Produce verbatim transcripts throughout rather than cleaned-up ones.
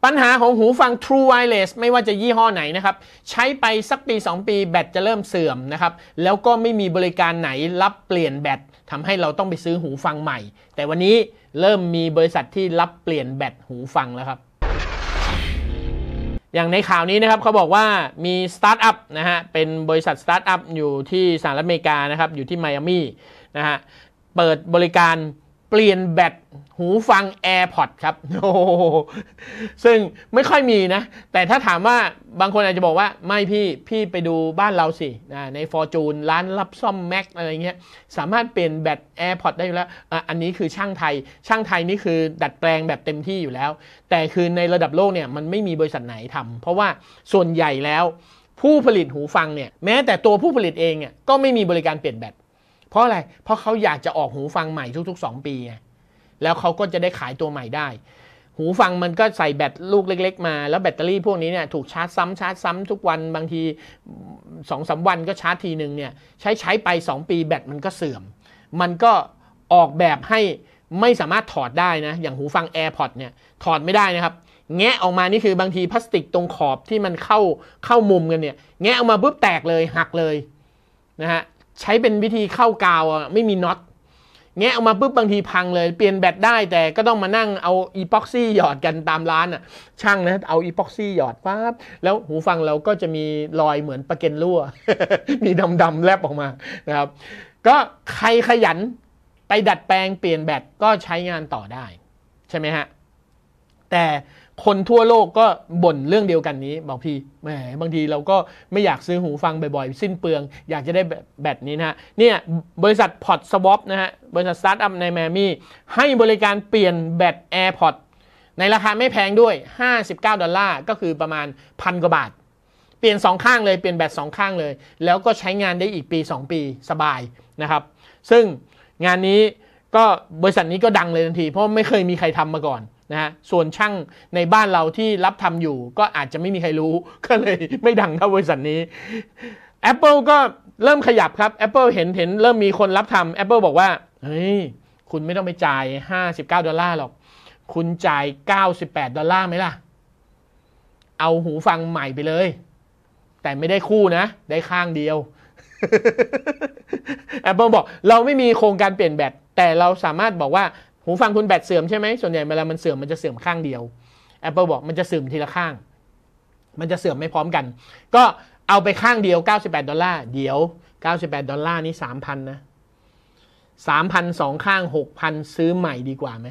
ปัญหาของหูฟัง True Wireless ไม่ว่าจะยี่ห้อไหนนะครับใช้ไปสักปีสองปีแบตจะเริ่มเสื่อมนะครับแล้วก็ไม่มีบริการไหนรับเปลี่ยนแบตทำให้เราต้องไปซื้อหูฟังใหม่แต่วันนี้เริ่มมีบริษัทที่รับเปลี่ยนแบตหูฟังแล้วครับอย่างในข่าวนี้นะครับเขาบอกว่ามีสตาร์ทอัพนะฮะเป็นบริษัทสตาร์ทอัพอยู่ที่สหรัฐอเมริกานะครับอยู่ที่ไมอามี่นะฮะเปิดบริการเปลี่ยนแบตหูฟัง AirPods ครับโอ้ซึ่งไม่ค่อยมีนะแต่ถ้าถามว่าบางคนอาจจะบอกว่าไม่พี่พี่ไปดูบ้านเราสิใน Fortune ร้านรับซ่อม Mac อะไรเงี้ยสามารถเปลี่ยนแบต AirPods ได้อยู่แล้วอันนี้คือช่างไทยช่างไทยนี่คือดัดแปลงแบบเต็มที่อยู่แล้วแต่คือในระดับโลกเนี่ยมันไม่มีบริษัทไหนทำเพราะว่าส่วนใหญ่แล้วผู้ผลิตหูฟังเนี่ยแม้แต่ตัวผู้ผลิตเองเนี่ยก็ไม่มีบริการเปลี่ยนแบตเพราะอะไรเพราะเขาอยากจะออกหูฟังใหม่ทุกๆสองปีไงแล้วเขาก็จะได้ขายตัวใหม่ได้หูฟังมันก็ใส่แบตลูกเล็กๆมาแล้วแบตเตอรี่พวกนี้เนี่ยถูกชาร์จซ้ำชาร์จซ้ำทุกวันบางที สองถึงสาม วันก็ชาร์จทีนึงเนี่ยใช้ใช้ไปสองปีแบตมันก็เสื่อมมันก็ออกแบบให้ไม่สามารถถอดได้นะอย่างหูฟัง AirPods เนี่ยถอดไม่ได้นะครับแงะออกมานี่คือบางทีพลาสติกตรงขอบที่มันเข้าเข้ามุมกันเนี่ยแงะออกมาปุ๊บแตกเลยหักเลยนะฮะใช้เป็นวิธีเข้ากาวไม่มีน็อตแงะออกมาปุ๊บบางทีพังเลยเปลี่ยนแบตได้แต่ก็ต้องมานั่งเอาอีพ็อกซี่หยอดกันตามร้านอ่ะช่างนะเอาอีพ็อกซี่หยอดปั๊บแล้วหูฟังเราก็จะมีรอยเหมือนปะเก็นรั่ว มีดำๆแลบออกมานะครับก็ใครขยันไปดัดแปลงเปลี่ยนแบตก็ใช้งานต่อได้ใช่ไหมฮะแต่คนทั่วโลกก็บ่นเรื่องเดียวกันนี้บอกพี่แหมบางทีเราก็ไม่อยากซื้อหูฟังบ่อยๆสิ้นเปลืองอยากจะได้แบตนี้นะฮะเนี่ยบริษัท PodSwap นะฮะบริษัทสตาร์ทอัพในไมอามี่ให้บริการเปลี่ยนแบต AirPods ในราคาไม่แพงด้วยห้าสิบเก้าดอลลาร์ก็คือประมาณพันกว่าบาทเปลี่ยนสองข้างเลยเปลี่ยนแบตสองข้างเลยแล้วก็ใช้งานได้อีกปีสองปีสบายนะครับซึ่งงานนี้ก็บริษัทนี้ก็ดังเลยทันทีเพราะไม่เคยมีใครทำมาก่อนนะฮะส่วนช่างในบ้านเราที่รับทำอยู่ก็อาจจะไม่มีใครรู้ก็เลยไม่ดังเท่าบริษัทนี้ Apple ก็เริ่มขยับครับ Apple เห็นเห็นเริ่มมีคนรับทำ Apple บอกว่าเฮ้ยคุณไม่ต้องไปจ่ายห้าสิบเก้าดอลลาร์หรอกคุณจ่ายเก้าสิบแปดดอลลาร์ไหมล่ะเอาหูฟังใหม่ไปเลยแต่ไม่ได้คู่นะได้ข้างเดียว Apple บอกเราไม่มีโครงการเปลี่ยนแบตแต่เราสามารถบอกว่าหูฟังคุณแบตเสื่อมใช่ไหมส่วนใหญ่เวลามันเสื่อมมันจะเสื่อมข้างเดียว Apple บอกมันจะเสื่อมทีละข้างมันจะเสื่อมไม่พร้อมกันก็เอาไปข้างเดียวเก้าสิบแปดดอลลาร์เดี๋ยวเก้าสิบแปดดอลลาร์นี่ สามพัน นะ สามพัน สองข้าง หกพัน ซื้อใหม่ดีกว่าไหม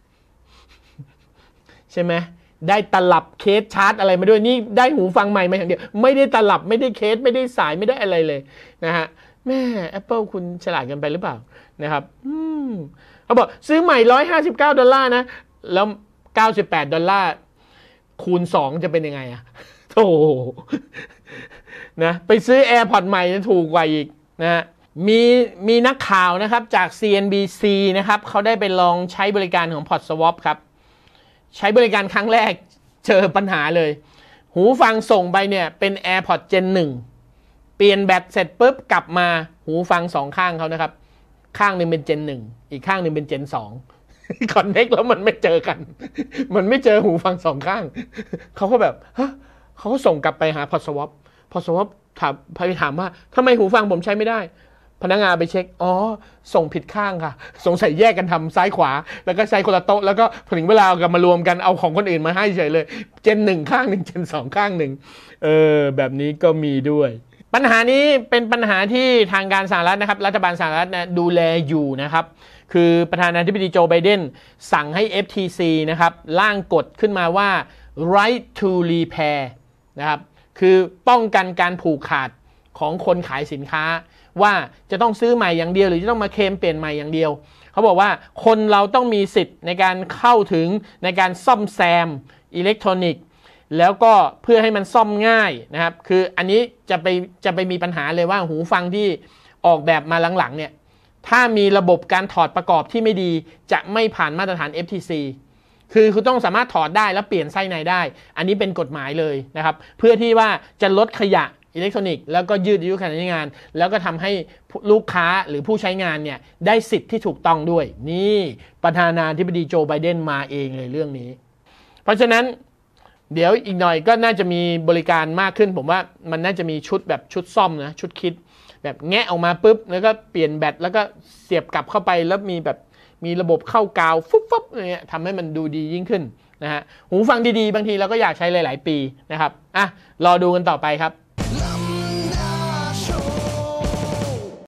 ใช่ไหมได้ตลับเคสชาร์จอะไรมาด้วยนี่ได้หูฟังใหม่มาอย่างเดียวไม่ได้ตลับไม่ได้เคสไม่ได้สายไม่ได้อะไรเลยนะฮะแม่ Apple คุณฉลาดกันไปหรือเปล่านะครับอืมเขาบอกซื้อใหม่หนึ่งร้อยห้าสิบเก้าดอลลาร์นะแล้วเก้าสิบแปดดอลลาร์คูณสองจะเป็นยังไงอะโธ่นะไปซื้อ AirPods ใหม่จะถูกกว่าอีกนะมีมีนักข่าวนะครับจาก ซี เอ็น บี ซี นะครับเขาได้ไปลองใช้บริการของ PodSwap ครับใช้บริการครั้งแรกเจอปัญหาเลยหูฟังส่งไปเนี่ยเป็น AirPods Gen หนึ่งเปลี่ยนแบตเสร็จปุ๊บกลับมาหูฟังสองข้างเขานะครับข้างหนึ่งเป็น Gen หนึ่งอีกข้างหนึ่งเป็น Gen สองคอนเนคแล้วมันไม่เจอกันมันไม่เจอหูฟังสองข้างเขาก็แบบฮะเขาก็ส่งกลับไปหา PodSwap PodSwap ถามไปถามว่าทำไมหูฟังผมใช้ไม่ได้พนักงานไปเช็คอ๋อส่งผิดข้างค่ะสงสัยแยกกันทำซ้ายขวาแล้วก็ใช้คนละโต๊ะแล้วก็ถึงเวลาเอากันมารวมกันเอาของคนอื่นมาให้เฉยเลยเจนหนึ่งข้างหนึ่งเจนสองข้างหนึ่งเออแบบนี้ก็มีด้วยปัญหานี้เป็นปัญหาที่ทางการสหรัฐนะครับรัฐบาลสหรัฐนะดูแลอยู่นะครับคือประธานาธิบดีโจไบเดนสั่งให้ เอฟ ที ซี นะครับร่างกฎขึ้นมาว่า right to repair นะครับคือป้องกันการผูกขาดของคนขายสินค้าว่าจะต้องซื้อใหม่อย่างเดียวหรือจะต้องมาเคลมเปลี่ยนใหม่อย่างเดียวเขาบอกว่าคนเราต้องมีสิทธิ์ในการเข้าถึงในการซ่อมแซมอิเล็กทรอนิกส์แล้วก็เพื่อให้มันซ่อมง่ายนะครับคืออันนี้จะไปจะไปมีปัญหาเลยว่าหูฟังที่ออกแบบมาหลังๆเนี่ยถ้ามีระบบการถอดประกอบที่ไม่ดีจะไม่ผ่านมาตรฐาน เอฟ ที ซี คือคุณต้องสามารถถอดได้แล้วเปลี่ยนไส้ในได้อันนี้เป็นกฎหมายเลยนะครับเพื่อที่ว่าจะลดขยะอิเล็กทรอนิกส์แล้วก็ยืดอายุการใช้งานแล้วก็ทำให้ลูกค้าหรือผู้ใช้งานเนี่ยได้สิทธิ์ที่ถูกต้องด้วยนี่ประธานาธิบดีโจไบเดนมาเองเลยเรื่องนี้เพราะฉะนั้นเดี๋ยวอีกหน่อยก็น่าจะมีบริการมากขึ้นผมว่ามันน่าจะมีชุดแบบชุดซ่อมนะชุดคิดแบบแงะออกมาปุ๊บแล้วก็เปลี่ยนแบตแล้วก็เสียบกลับเข้าไปแล้วมีแบบมีระบบเข้ากาวฟุบฟุบอะไรเงี้ยทำให้มันดูดียิ่งขึ้นนะฮะหูฟังดีๆบางทีเราก็อยากใช้หลายๆปีนะครับอ่ะรอดูกันต่อไปครับ